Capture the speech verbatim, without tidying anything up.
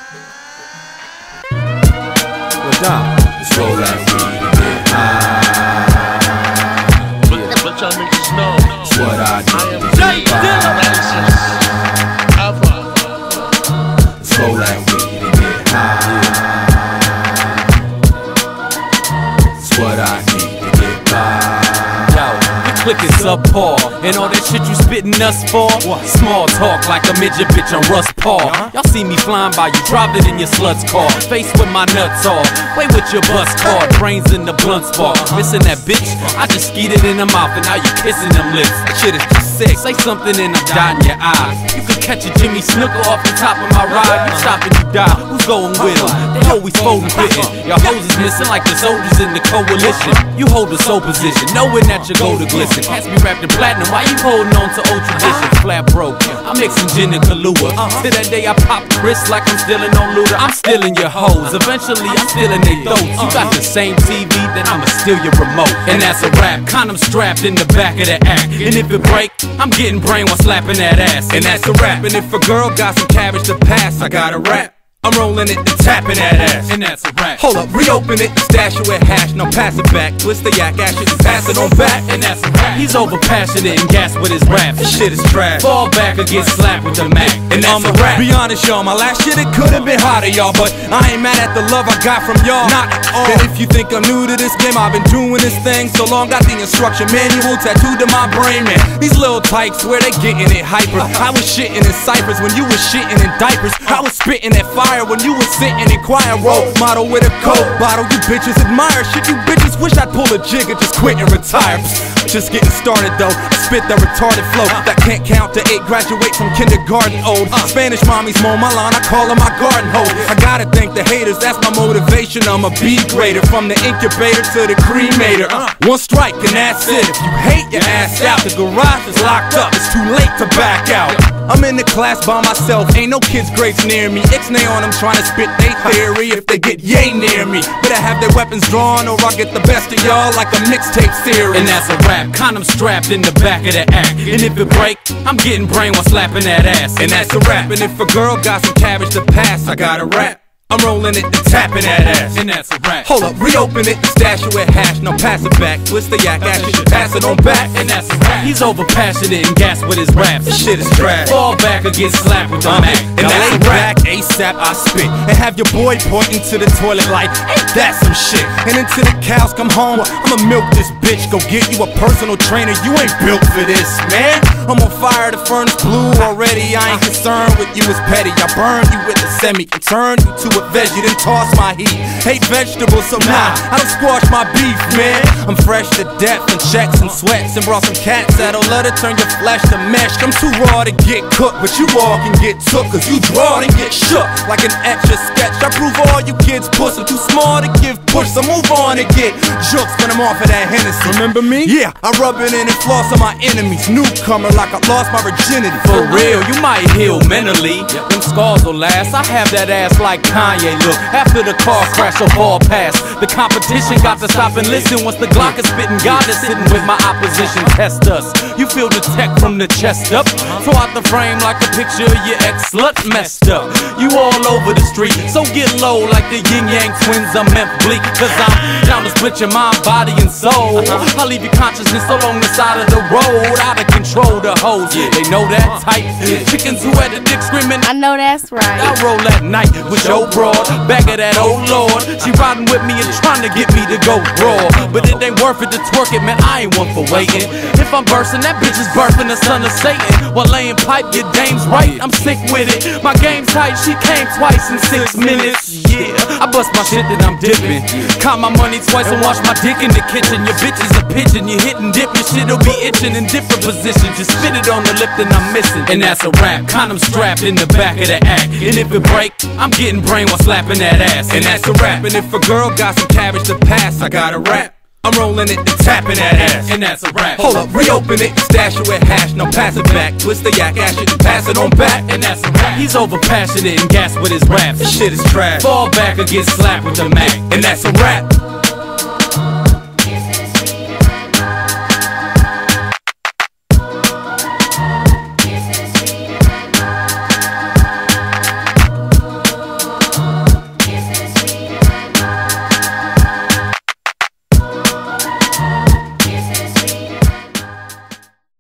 Let's roll that weed and get high. But, but y'all niggas know that's what I do. I am Let's roll that weed and get high. That's what I need to get by. Click is subpar, and all that shit you spittin' us for. Small talk like a midget bitch on Russ Paul. Y'all see me flying by, you dropped it in your slut's car. Face with my nuts off, wait with your bus car. Brains in the blunt spark, missing that bitch. I just skeeted in the mouth and now you kissing them lips. That shit is just sick. Say something and I'm dotting your eyes. You could catch a Jimmy Snooker off the top of my ride. You stop and you die, who's going with them? They always folding quitting. Your hoes is missing like the soldiers in the coalition. You hold the sole position, knowing that your gold to glisten. Cats be wrapped in platinum, why you holding on to old traditions? Flat broke, I'm mixing gin and Kahlua. To that day I pop Chris like I'm stealing on Luda. I'm stealing your hoes, eventually I'm stealing their throats. You got the same T V, then I'ma steal your remote. And that's a rap, condom strapped in the back of the act. And if it break, I'm getting brain while slapping that ass. And that's a rap, and if a girl got some cabbage to pass, I got a rap. I'm rolling it and tapping that ass, and that's a rap. Hold up, reopen it, stash it with hash, now pass it back. Twist the yak, ash it, and pass it on back, and that's a rap. He's over passionate and gas with his rap. This shit is trash. Fall back or get slapped with the Mac, and that's a rap. Be honest, y'all, my last shit, it could've been hotter, y'all, but I ain't mad at the love I got from y'all. Not at all. And if you think I'm new to this game, I've been doing this thing so long, got the instruction manual tattooed to my brain, man. These little tykes, where they getting it hyper. I was shitting in ciphers when you was shitting in diapers. I was spitting that fire when you was sitting in quiet roll model with a coke bottle. You bitches admire shit, you bitches wish I'd pull a jig and just quit and retire. Just getting started though, I spit that retarded flow that can't count to eight, graduate from kindergarten old. Spanish mommies mow my lawn, I call her my garden hoe. I gotta thank the haters, that's my motivation. I'm a B grader, from the incubator to the cremator. One strike and that's it. If you hate, your ass out. The garage is locked up, it's too late to back out. I'm in the class by myself, ain't no kids' grades near me. Ixnay on them trying to spit they theory. If they get yay near me, better have their weapons drawn or I'll get the best of y'all like a mixtape series. And that's a rap, condom strapped in the back of the act. And if it break, I'm getting brain while slapping that ass. And that's a rap, and if a girl got some cabbage to pass, I got a rap. I'm rolling it and tapping that ass, and that's a rap. Hold up, reopen it, stash it with hash, now pass it back. Twist the yak, ash it, pass it on back, and that's a rap. He's over passionate and gas with his raps. This shit is trash. Fall back or get slapped with the Mac, and that's a rap. ASAP I spit, and have your boy pointing to the toilet like, ain't that some shit? And until the cows come home, I'ma milk this bitch. Go get you a personal trainer, you ain't built for this, man. I'm on fire, the furnace blue already. I ain't concerned with you as petty. I burn you with the semi, and turn you to a veggie, then toss my heat. Hate vegetables, so nah, I don't squash my beef, man. I'm fresh to death in checks and sweats, and brought some cats that'll let her turn your flesh to mesh. I'm too raw to get cooked, but you all can get took, cause you draw and get shook like an extra sketch. I prove all you kids puss, I'm too small to give push, so move on and get jokes when I'm off of that Hennessy. Remember me? Yeah, I rub it in and floss on my enemies. Newcomer like I lost my virginity. For real, you might heal mentally, them scars will last. I have that ass like Kanye look after the car crash or fall past. The competition got to stop and listen. Once the Glock is spitting, God is sitting with my opposition. Test us. You feel the tech from the chest up. Throw out the frame like a picture of your ex slut messed up. You all over the street, so get low like the yin yang twins. I'm meant bleak, cause I'm down to split your mind, body, and soul. I'll leave your consciousness along the side of the road. Out of control, the hoes, they know that type. Chickens who had the dick screaming, I know that's right. I roll at night with your broad, back of that old lord. She riding with me and trying to get me to go raw, but it ain't worth it to twerk it, man, I ain't one for waiting. If I'm bursting, that bitch is birthing the son of Satan. While laying pipe, your dame's right, I'm sick with it. My game's tight, she came twice in six minutes. Yeah, I bust my shit, then I'm dipping. Count my money twice and wash my dick in the kitchen. Your bitch is a pigeon, you hit and dip, your shit'll be itching in different positions. Just spit it on the lip, then I'm missing. And that's a rap, condom strapped in the back of the act. And if it break, I'm getting brain while slapping that ass. And that's a rap, and if a girl got some cabbage to pass, I got a rap. I'm rolling it and tapping that ass, and that's a rap. Hold up, reopen it, stash it with hash, now pass it back. Twist the yak, ash it, and pass it on back, and that's a rap. He's over passionate and gas with his raps. This shit is trash. Fall back or get slapped with the Mac, and that's a rap.